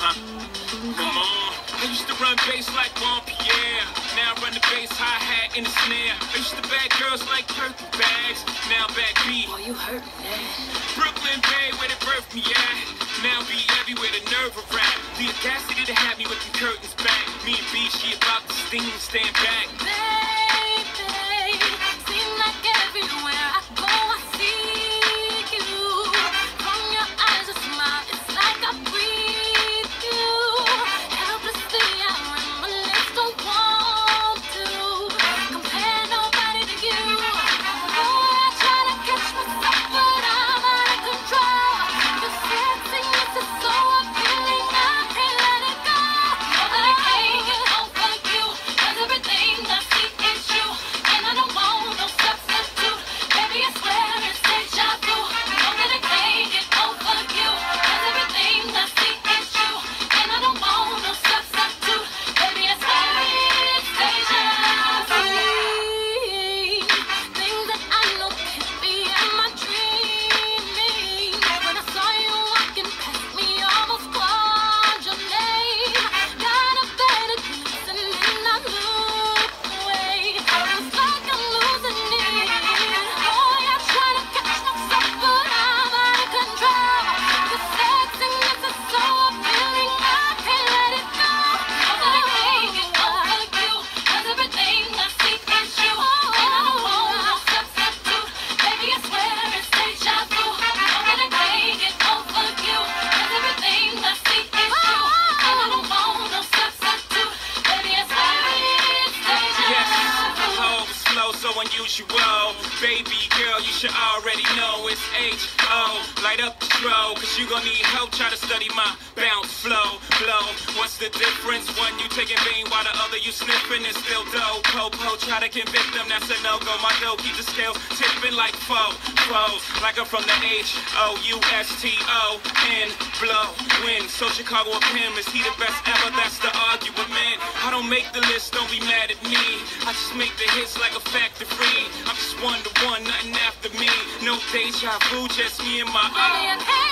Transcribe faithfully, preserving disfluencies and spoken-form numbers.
Huh? Come on. I used to run bass like Juan Pierre. Now I run the bass, hi-hat, and the snare. I used to bag girls like Perky bags. Now back B. Oh, you hurt me. Brooklyn Bay, where they birthed me at. Now be everywhere, the nerve of rap. The audacity to have me with the curtains back. Me and B, she about to sting, stand back. Baby, seem like everywhere I go, I see you. From your eyes, a smile, it's like I breathe you. Helplessly, I reminisce, don't want to compare nobody to you. Boy, I try to catch myself, but I'm out of control. Your sexiness is so appealing, I can't let it go. I can't get over you, 'cause everything I see is you, and I don't want no substitute. Baby, I swear it's deja vu. Know that I can't get over you, 'cause everything I see is you, and I don't want no substitute. Baby, I swear it's deja vu. Things that I know can't be in my dreaming. When I saw you walking past me, almost called your name. Got a better glimpse and then I look away. It's like I'm losing it. Boy, I try to catch myself, but I'm out of control. The sexiness is so appealing, I can't let it go. I can't get over you, 'cause everything I see is you, and I don't want no substitute. Baby, I swear it's deja vu. Know that I can't get over you, 'cause everything I see is you, and I don't want no substitute. Baby, I swear it's deja Yes, vu. oh, this flow so unusual. Baby girl, you should already know it's H O. Light up the strobe, 'cause you gon' need help. Try to study my bounce flow, flow. What's the difference? One you taking vein while the other you sniffing is still dope. Po-po, try to convict them, that's a no-go. My dough keep the scales tipping like foe, foes. Like I'm from the H O U S T O N, blow, win. So Chicago of him, is he the best ever? That's the argument. I don't make the list, don't be mad at me. I just make the hits like a factory. I'm just one to one, nothing after me. No deja vu, just me and my Baby, I can't